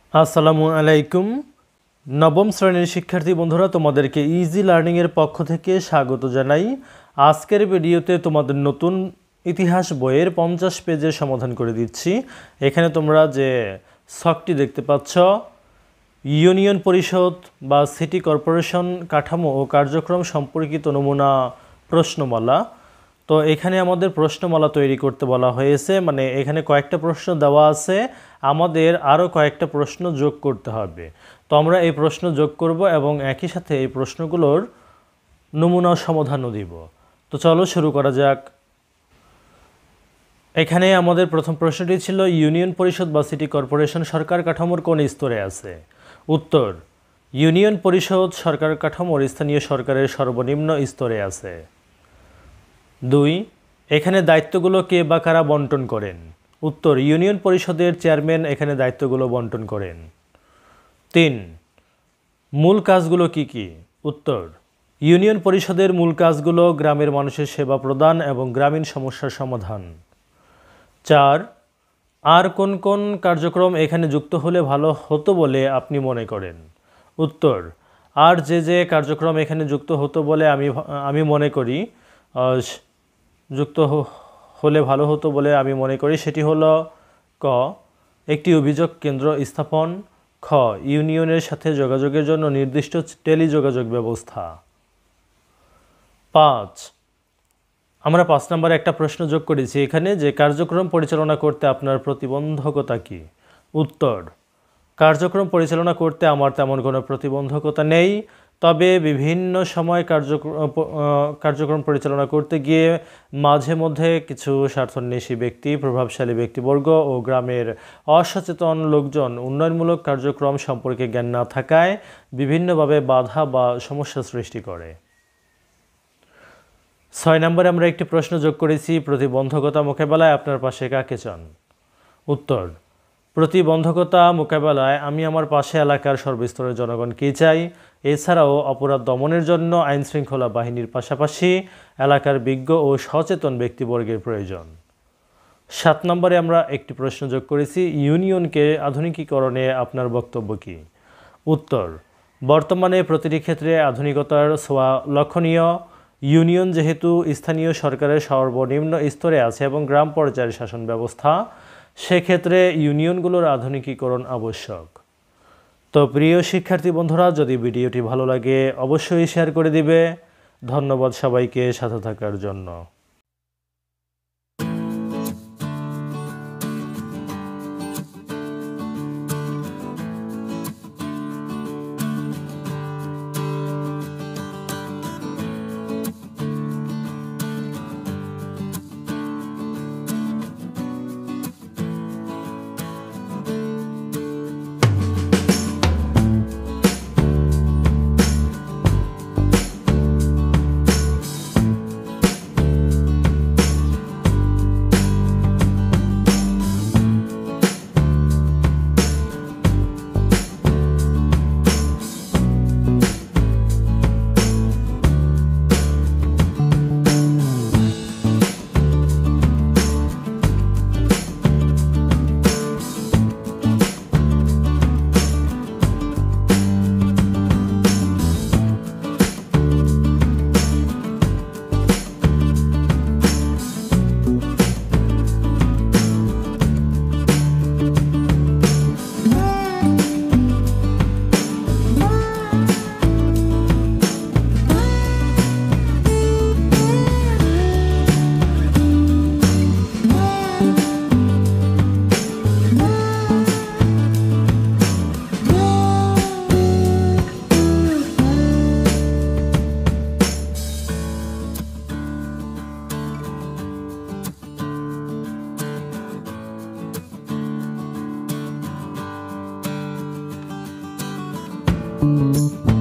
আসসালামু আলাইকুম। নবম শ্রেণীর শিক্ষার্থী বন্ধুরা, তোমাদেরকে ইজি লার্নিংয়ের পক্ষ থেকে স্বাগত জানাই। আজকের ভিডিওতে তোমাদের নতুন ইতিহাস বইয়ের 50 পেজের সমাধান করে দিচ্ছি। এখানে তোমরা যে ছকটি দেখতে পাচ্ছ, ইউনিয়ন পরিষদ বা সিটি কর্পোরেশন কাঠামো ও কার্যক্রম সম্পর্কিত নমুনা প্রশ্নমালা। তো এখানে আমাদের প্রশ্নমালা তৈরি করতে বলা হয়েছে, মানে এখানে কয়েকটা প্রশ্ন দেওয়া আছে, আমাদের আরও কয়েকটা প্রশ্ন যোগ করতে হবে। তো আমরা এই প্রশ্ন যোগ করব এবং একই সাথে এই প্রশ্নগুলোর নমুনা সমাধানও দিব। তো চলো শুরু করা যাক। এখানে আমাদের প্রথম প্রশ্নটি ছিল, ইউনিয়ন পরিষদ বা সিটি কর্পোরেশন সরকার কাঠামোর কোন স্তরে আছে? উত্তর, ইউনিয়ন পরিষদ সরকার কাঠামোর স্থানীয় সরকারের সর্বনিম্ন স্তরে আছে। 2, এখানে দায়িত্বগুলো কে বা কারা বন্টন করেন? উত্তর, ইউনিয়ন পরিষদের চেয়ারম্যান এখানে দায়িত্বগুলো বন্টন করেন। 3, মূল কাজগুলো কি কি? উত্তর, ইউনিয়ন পরিষদের মূল কাজগুলো গ্রামের মানুষের সেবা প্রদান এবং গ্রামীণ সমস্যার সমাধান। 4, আর কোন কোন কার্যক্রম এখানে যুক্ত হলে ভালো হতো বলে আপনি মনে করেন? উত্তর, আর যে কার্যক্রম এখানে যুক্ত হতো বলে আমি মনে করি, যুক্ত হলে ভালো হতো বলে আমি মনে করি সেটি হলো ক, একটি অভিযোগ কেন্দ্র স্থাপন, খ, ইউনিয়নের সাথে যোগাযোগের জন্য নির্দিষ্ট টেলিযোগাযোগ ব্যবস্থা। 5, আমরা 5 নম্বরে একটা প্রশ্ন যোগ করেছি এখানে, যে কার্যক্রম পরিচালনা করতে আপনার প্রতিবন্ধকতা কি? উত্তর, কার্যক্রম পরিচালনা করতে আমার তেমন কোনো প্রতিবন্ধকতা নেই, তবে বিভিন্ন সময় কার্যক্রম পরিচালনা করতে গিয়ে মাঝে মধ্যে কিছু স্বার্থান্বেষী ব্যক্তি, প্রভাবশালী ব্যক্তিবর্গ ও গ্রামের অসচেতন লোকজন উন্নয়নমূলক কার্যক্রম সম্পর্কে জ্ঞান না থাকায় বিভিন্নভাবে বাধা বা সমস্যা সৃষ্টি করে। 6 নম্বরে আমরা একটি প্রশ্ন যোগ করেছি, প্রতিবন্ধকতা মোকাবেলায় আপনার পাশে কাকে চান? উত্তর, প্রতিবন্ধকতা মোকাবেলায় আমি আমার পাশে এলাকার সর্বস্তরের জনগণকেই চাই। এছাড়াও অপরাধ দমনের জন্য আইনশৃঙ্খলা বাহিনীর পাশাপাশি এলাকার বিজ্ঞ ও সচেতন ব্যক্তিবর্গের প্রয়োজন। 7 নম্বরে আমরা একটি প্রশ্ন যোগ করেছি, ইউনিয়নকে আধুনিকীকরণে আপনার বক্তব্য কী? উত্তর, বর্তমানে প্রতিটি ক্ষেত্রে আধুনিকতার ছোঁয়া লক্ষণীয়। ইউনিয়ন যেহেতু স্থানীয় সরকারের সর্বনিম্ন স্তরে আছে এবং গ্রাম পর্যায়ের শাসন ব্যবস্থা, সেক্ষেত্রে ইউনিয়নগুলোর আধুনিকীকরণ আবশ্যক। তো প্রিয় শিক্ষার্থী বন্ধুরা, যদি ভিডিওটি ভালো লাগে অবশ্যই শেয়ার করে দিবে। ধন্যবাদ সবাইকে সাথে থাকার জন্য। Thank you.